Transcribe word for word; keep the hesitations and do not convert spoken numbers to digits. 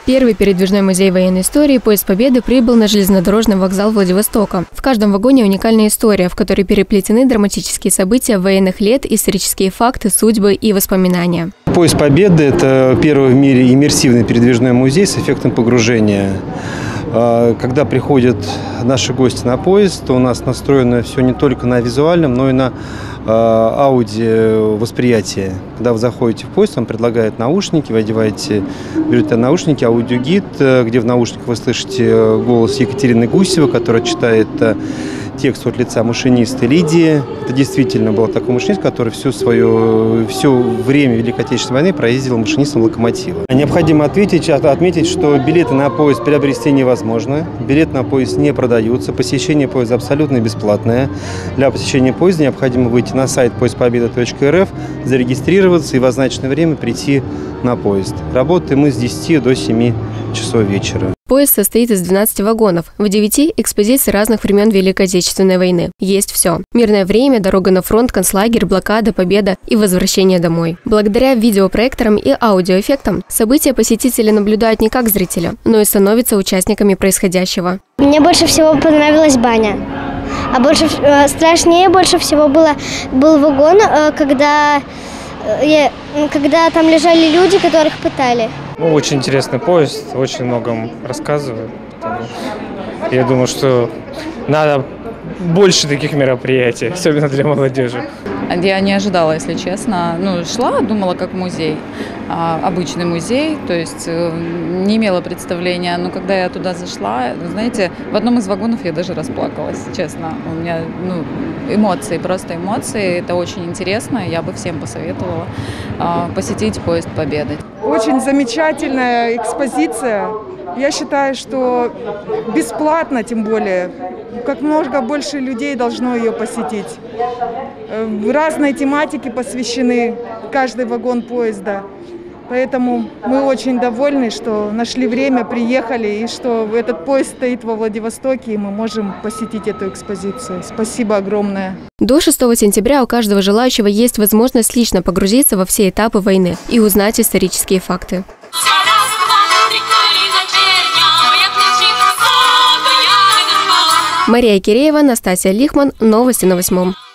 Первый передвижной музей военной истории «Поезд Победы» прибыл на железнодорожный вокзал Владивостока. В каждом вагоне уникальная история, в которой переплетены драматические события военных лет, исторические факты, судьбы и воспоминания. «Поезд Победы» – это первый в мире иммерсивный передвижной музей с эффектом погружения. Когда приходят наши гости на поезд, то у нас настроено все не только на визуальном, но и на аудио восприятие. Когда вы заходите в поезд, вам предлагают наушники, вы одеваете, берете наушники, аудиогид, где в наушниках вы слышите голос Екатерины Гусевой, которая читает текст от лица машиниста Лидии. Это действительно был такой машинист, который всю свое, все время Великой Отечественной войны проездил машинистом локомотива. Необходимо отметить, отметить, что билеты на поезд приобрести невозможно. Билеты на поезд не продаются. Посещение поезда абсолютно бесплатное. Для посещения поезда необходимо выйти на сайт поезд победа точка эр эф, зарегистрироваться и в означенное время прийти на поезд. Работаем мы с десяти до семи часов вечера. Поезд состоит из двенадцати вагонов. В девяти – экспозиции разных времен Великой Отечественной войны. Есть все. Мирное время, дорога на фронт, концлагерь, блокада, победа и возвращение домой. Благодаря видеопроекторам и аудиоэффектам события посетители наблюдают не как зрители, но и становятся участниками происходящего. Мне больше всего понравилась баня. А больше, э, страшнее больше всего было, был вагон, э, когда, э, когда там лежали люди, которых пытали. Ну, очень интересный поезд, очень многом рассказывает. Я думаю, что надо больше таких мероприятий, особенно для молодежи. Я не ожидала, если честно. Ну, шла, думала, как музей, а, обычный музей, то есть не имела представления. Но когда я туда зашла, знаете, в одном из вагонов я даже расплакалась, честно. У меня, ну, эмоции, просто эмоции. Это очень интересно. Я бы всем посоветовала а, посетить «Поезд Победы». Очень замечательная экспозиция. Я считаю, что бесплатно, тем более, как много больше людей должно ее посетить. Разные тематики посвящены каждый вагон поезда. Поэтому мы очень довольны, что нашли время, приехали, и что этот поезд стоит во Владивостоке, и мы можем посетить эту экспозицию. Спасибо огромное. До шестого сентября у каждого желающего есть возможность лично погрузиться во все этапы войны и узнать исторические факты. Мария Киреева, Настасья Лихман. Новости на восьмом.